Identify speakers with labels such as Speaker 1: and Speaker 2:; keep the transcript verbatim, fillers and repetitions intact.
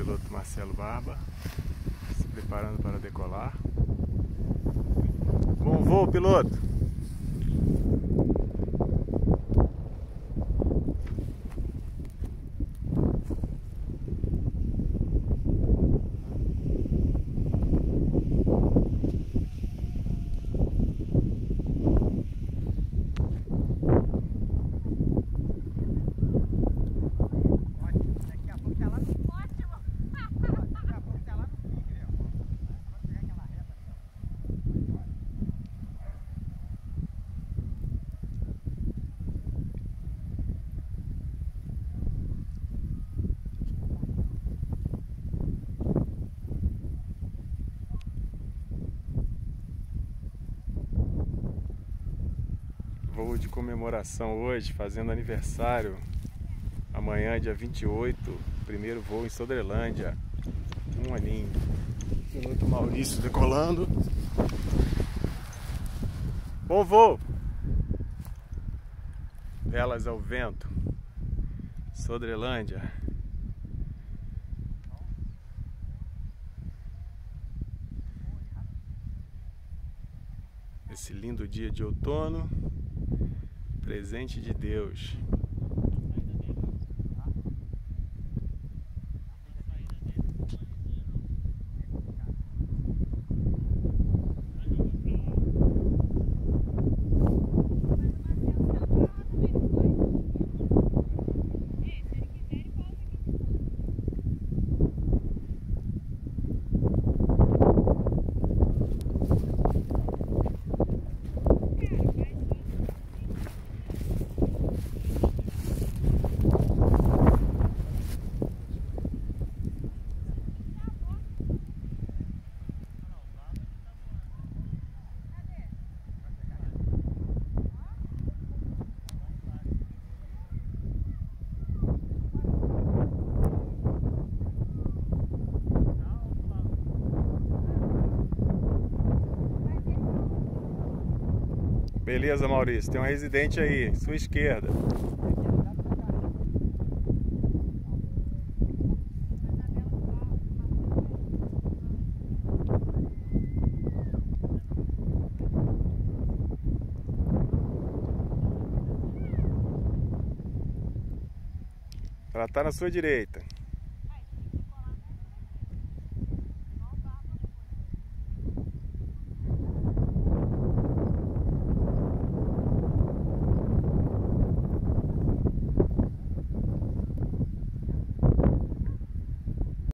Speaker 1: piloto Marcelo Barba, se preparando para decolar. Bom voo, piloto! Voo de comemoração hoje, fazendo aniversário. Amanhã, dia vinte e oito, primeiro voo em Sodrelândia. Um aninho. Piloto Maurício decolando. Bom voo! Velas ao vento. Sodrelândia. Esse lindo dia de outono. Presente de Deus. Beleza, Maurício, tem um residente aí, sua esquerda. Ela tá na sua direita.